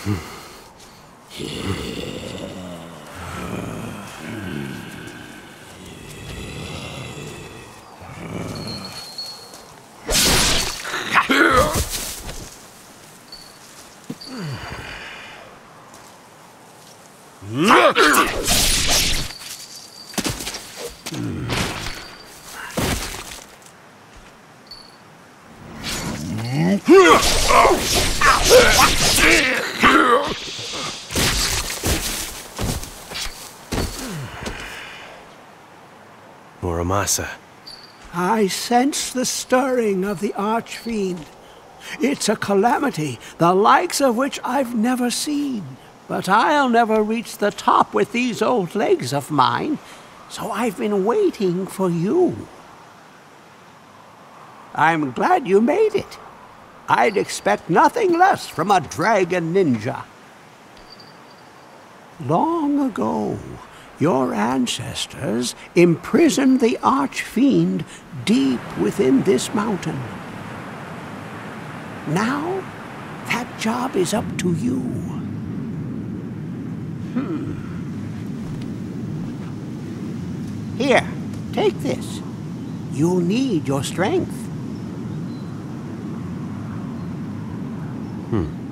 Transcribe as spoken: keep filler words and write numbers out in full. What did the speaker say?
Muramasa. I sense the stirring of the Archfiend. It's a calamity, the likes of which I've never seen. But I'll never reach the top with these old legs of mine, so I've been waiting for you. I'm glad you made it. I'd expect nothing less from a dragon ninja. Long ago, your ancestors imprisoned the Archfiend deep within this mountain. Now, that job is up to you. Hmm. Here, take this. You'll need your strength. Hmm.